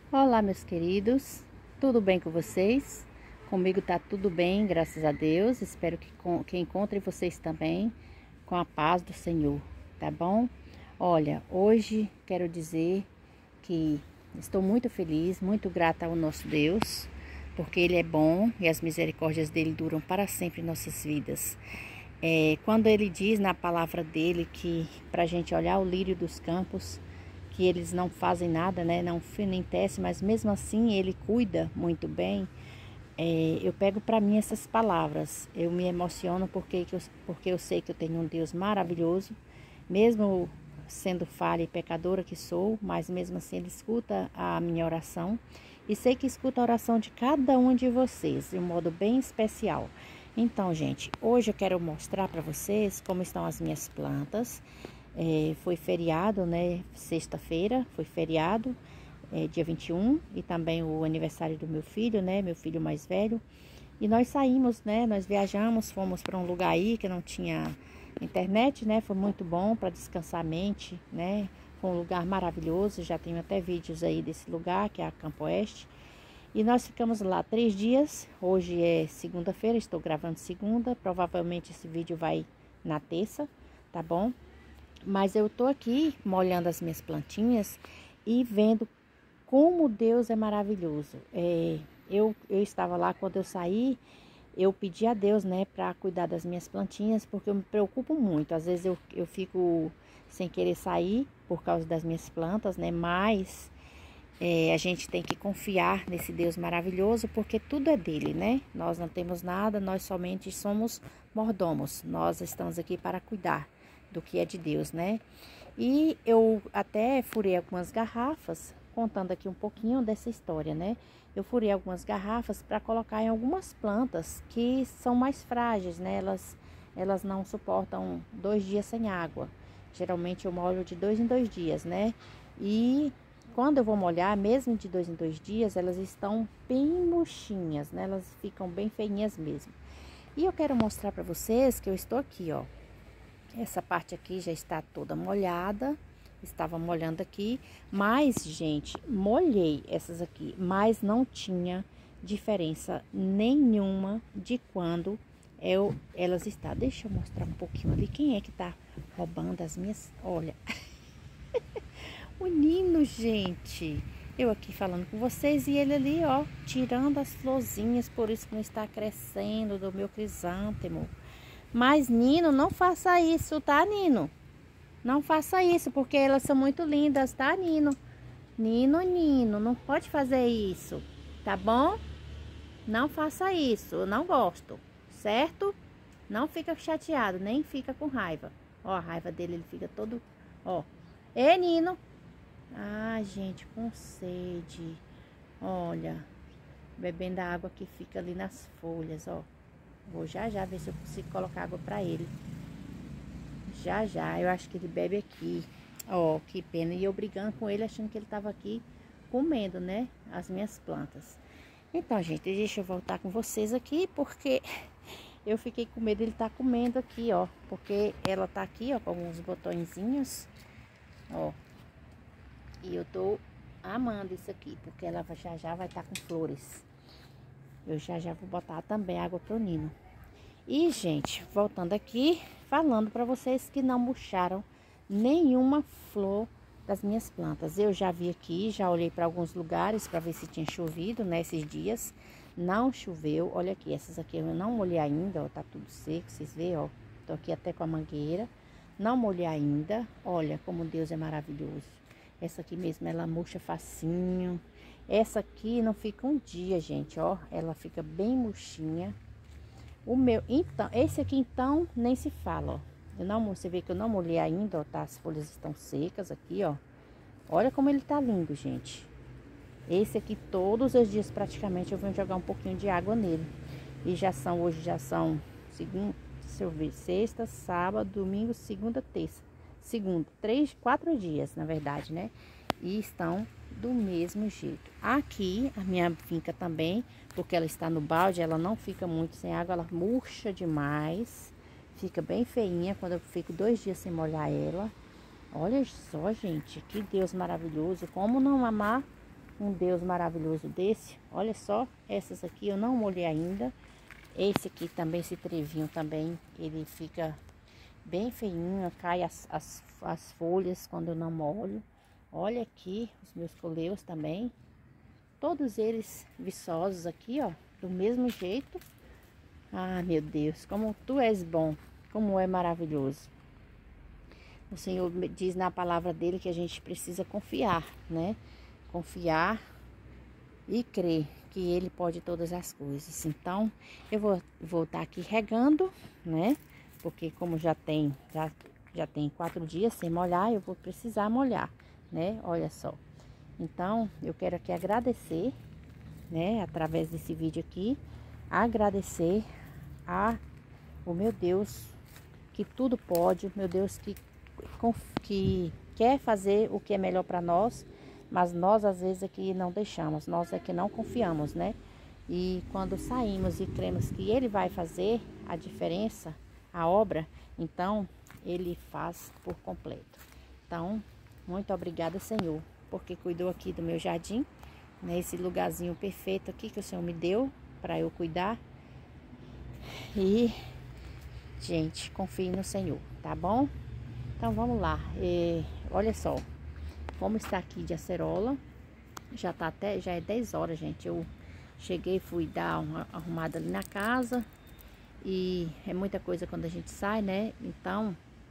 Olá, meus queridos, tudo bem com vocês? Comigo tá tudo bem, graças a Deus. Espero que encontre vocês também com a paz do Senhor, tá bom? Olha, hoje quero dizer que estou muito feliz, muito grata ao nosso Deus, porque Ele é bom e as misericórdias dele duram para sempre em nossas vidas. Quando Ele diz na palavra dele que para a gente olhar o lírio dos campos, que eles não fazem nada, né? Não nem tece, mas mesmo assim Ele cuida muito bem. Eu pego para mim essas palavras. Eu me emociono porque eu sei que eu tenho um Deus maravilhoso, mesmo sendo falha e pecadora que sou, mas mesmo assim Ele escuta a minha oração e sei que escuta a oração de cada um de vocês de um modo bem especial. Então, gente, hoje eu quero mostrar para vocês como estão as minhas plantas. Foi feriado, né? Sexta-feira foi feriado, dia 21, e também o aniversário do meu filho, né? Meu filho mais velho. E nós saímos, né? Nós viajamos, fomos para um lugar aí que não tinha internet, né? Foi muito bom para descansar a mente, né? Foi um lugar maravilhoso, já tenho até vídeos aí desse lugar, que é a Campo Oeste. E nós ficamos lá 3 dias. Hoje é segunda-feira, estou gravando segunda. Provavelmente esse vídeo vai na terça, tá bom? Mas eu tô aqui molhando as minhas plantinhas e vendo como Deus é maravilhoso. Eu estava lá quando eu saí, eu pedi a Deus, né, para cuidar das minhas plantinhas, porque eu me preocupo muito. Às vezes eu fico sem querer sair por causa das minhas plantas, né, mas a gente tem que confiar nesse Deus maravilhoso, porque tudo é dele, né? Nós não temos nada, nós somente somos mordomos. Nós estamos aqui para cuidar do que é de Deus, né? E eu até furei algumas garrafas, contando aqui um pouquinho dessa história, né? Eu furei algumas garrafas para colocar em algumas plantas que são mais frágeis, né? Elas não suportam 2 dias sem água. Geralmente eu molho de 2 em 2 dias, né? E quando eu vou molhar, mesmo de 2 em 2 dias, elas estão bem murchinhas, né? Elas ficam bem feinhas mesmo. E eu quero mostrar para vocês que eu estou aqui, ó. Essa parte aqui já está toda molhada. Estava molhando aqui. Mas, gente, molhei essas aqui. Mas não tinha diferença nenhuma de quando elas estão. Deixa eu mostrar um pouquinho ali. Quem é que tá roubando as minhas... Olha... O Nino, gente. Eu aqui falando com vocês e ele ali, ó, tirando as florzinhas, por isso que não está crescendo do meu crisântemo. Mas, Nino, não faça isso, tá, Nino? Não faça isso, porque elas são muito lindas, tá, Nino? Nino, não pode fazer isso, tá bom? Não faça isso, eu não gosto, certo? Não fica chateado, nem fica com raiva. Ó, a raiva dele, ele fica todo, ó. Ei, Nino. Ah, gente, com sede. Olha, bebendo a água que fica ali nas folhas, ó. Vou já ver se eu consigo colocar água pra ele. Já, eu acho que ele bebe aqui. Ó, que pena. E eu brigando com ele, achando que ele tava aqui comendo, né, as minhas plantas. Então, gente, deixa eu voltar com vocês aqui, porque eu fiquei com medo de ele estar comendo aqui, ó. Porque ela tá aqui, ó, com alguns botõezinhos, ó. E eu tô amando isso aqui, porque ela já vai estar com flores. Eu já vou botar também água pro Nino. E, gente, voltando aqui, falando para vocês que não murcharam nenhuma flor das minhas plantas. Eu já vi aqui, já olhei para alguns lugares para ver se tinha chovido nesses dias. Não choveu. Olha aqui, essas aqui eu não molhei ainda, ó, tá tudo seco, vocês veem, ó. Tô aqui até com a mangueira. Não molhei ainda. Olha como Deus é maravilhoso. Essa aqui mesmo, ela murcha facinho. Essa aqui não fica um dia, gente, ó. Ela fica bem murchinha. Então, esse aqui então, nem se fala, ó. Você vê que eu não molhei ainda, ó, tá? As folhas estão secas aqui, ó. Olha como ele tá lindo, gente. Esse aqui, todos os dias praticamente, eu venho jogar um pouquinho de água nele. E hoje já são, deixa eu ver, sexta, sábado, domingo, segunda, terça. Segunda, 4 dias, na verdade, né? E estão do mesmo jeito. Aqui, a minha finca também, porque ela está no balde, ela não fica muito sem água, ela murcha demais. Fica bem feinha quando eu fico 2 dias sem molhar ela. Olha só, gente, que Deus maravilhoso. Como não amar um Deus maravilhoso desse. Olha só, essas aqui eu não molhei ainda. Esse aqui também, esse trevinho também, ele fica bem feinho, cai as folhas quando eu não molho. Olha aqui os meus coleus também. Todos eles viçosos aqui, ó, do mesmo jeito. Ah, meu Deus, como tu és bom, como é maravilhoso. O Senhor diz na palavra dele que a gente precisa confiar, né? Confiar e crer que ele pode todas as coisas. Então, eu vou estar aqui regando, né? Porque como já tem 4 dias sem molhar, eu vou precisar molhar, né? Olha só. Então, eu quero aqui agradecer, né? Através desse vídeo aqui, agradecer o meu Deus que tudo pode, o meu Deus que quer fazer o que é melhor para nós, mas nós às vezes é que não deixamos, nós é que não confiamos, né? E quando saímos e cremos que Ele vai fazer a diferença, a obra, então Ele faz por completo. Então, muito obrigada, Senhor, porque cuidou aqui do meu jardim, né? Esse lugarzinho perfeito aqui que o Senhor me deu para eu cuidar. E, gente, confie no Senhor, tá bom? Então vamos lá. Olha só como está aqui de acerola. Já é 10 horas, gente. Eu cheguei, fui dar uma arrumada ali na casa. E é muita coisa quando a gente sai, né? Então,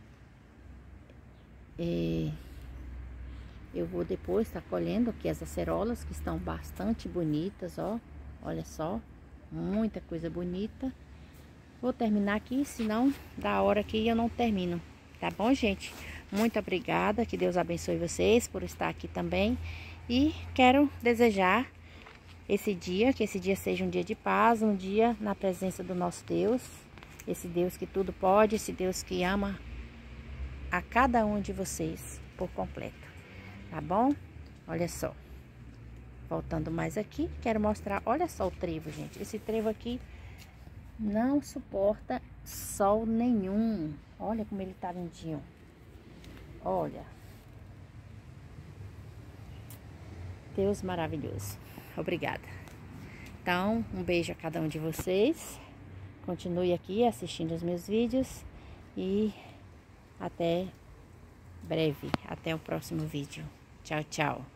eu vou depois estar colhendo aqui as acerolas, que estão bastante bonitas, ó. Olha só, muita coisa bonita. Vou terminar aqui, senão da hora que eu não termino. Tá bom, gente? Muito obrigada, que Deus abençoe vocês por estar aqui também. E quero desejar que esse dia seja um dia de paz, um dia na presença do nosso Deus. Esse Deus que tudo pode, esse Deus que ama a cada um de vocês por completo. Tá bom? Olha só. Voltando mais aqui, quero mostrar, olha só o trevo, gente. Esse trevo aqui não suporta sol nenhum. Olha como ele tá lindinho. Olha. Deus maravilhoso. Obrigada. Então, um beijo a cada um de vocês. Continue aqui assistindo os meus vídeos. E até breve. Até o próximo vídeo. Tchau, tchau.